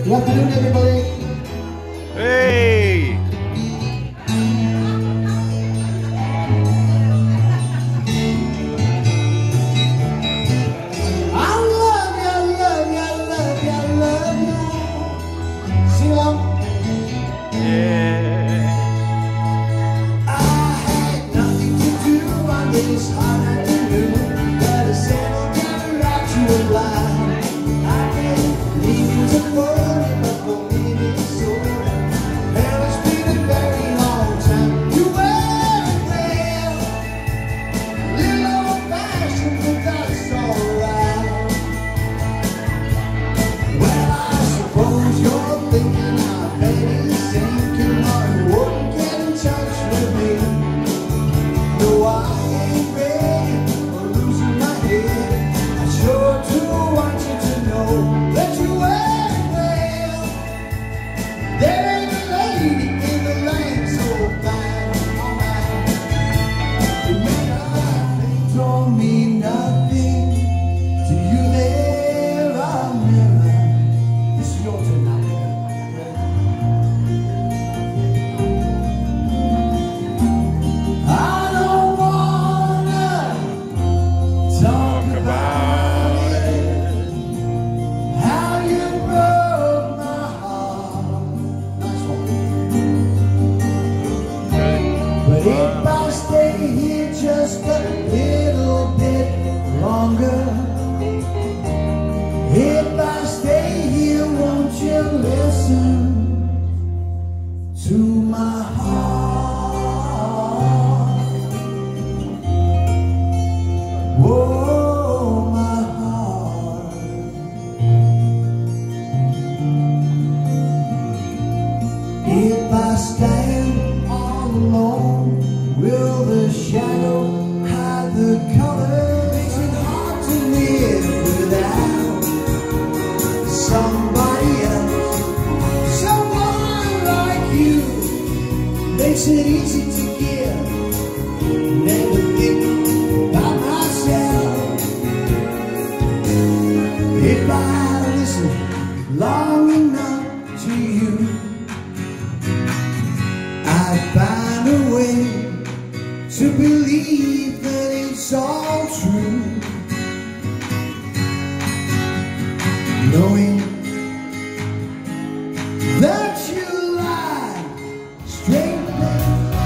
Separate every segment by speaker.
Speaker 1: Good afternoon, everybody.
Speaker 2: Hey!
Speaker 1: I love you, love you, love you, love you. Sing along.
Speaker 2: Yeah.
Speaker 1: I had nothing to do on this hot afternoon, but I settled down right to a lie. I can't leave you to worry, but for me it's so. Hell, it's been a very long time. You wear it well, little old fashioned, but that's alright. Well, I suppose you're thinking our bed is sinking, or you wouldn't get in touch with me. No, I ain't ready for losing my head. I sure do want you to know that you wear it well. There ain't a lady in the land so fine, oh man. You may not think don't mean nothing to you there, I'll never. This is your turn now, nigga. I don't wanna talk about it, how you broke my heart. Nice one. But if I stay here just a little bit longer, if I stay here, won't you listen to my heart? Whoa, my heart. If I stand all alone, will the shadow hide the color? Makes it hard to live without somebody else, someone like you. Makes it easy to give, never think about myself. If I listen long enough to you, I'd find a way to believe that it's all true. Knowing that you lie straight back.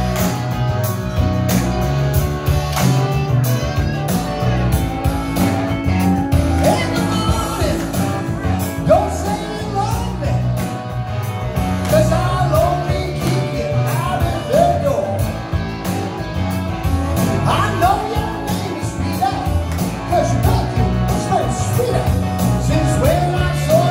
Speaker 1: In the morning, don't say you love me, 'cause I'll only keep you out of the door. I know your name is sweeter, 'cause you got you so sweeter since when I saw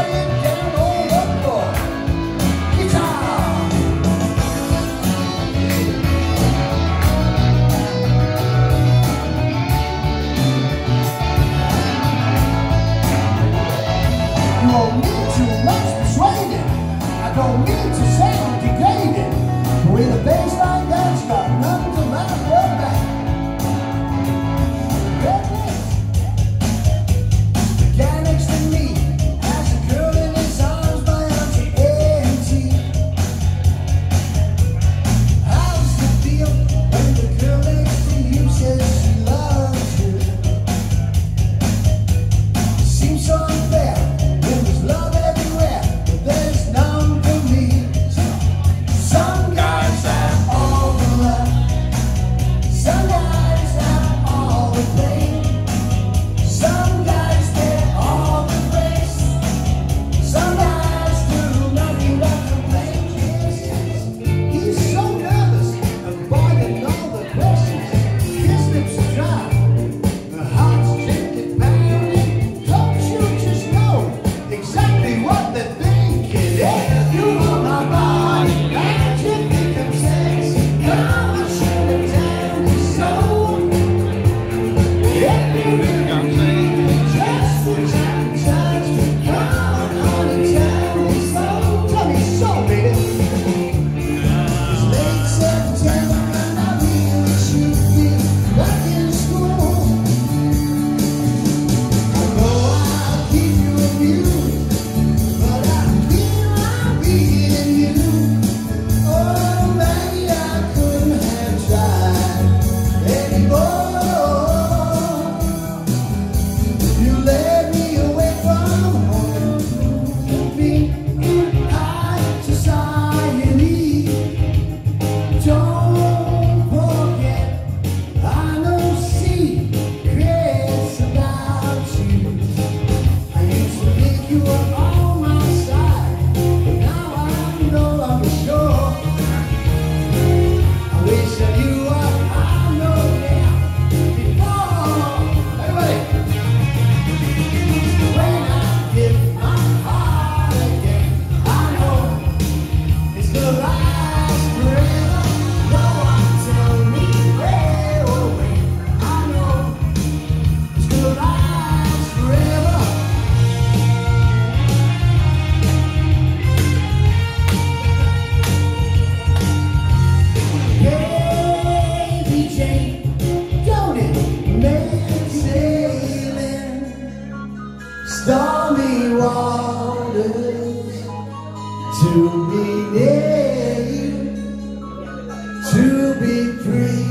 Speaker 1: stormy waters, to be near you, to be free.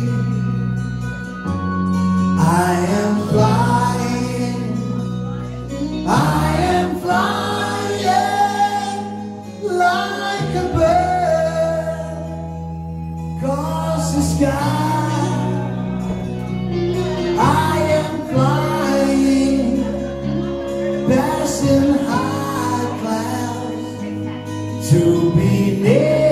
Speaker 1: I am flying, I am flying like a bird across the sky. I am flying, passing high clouds, to be near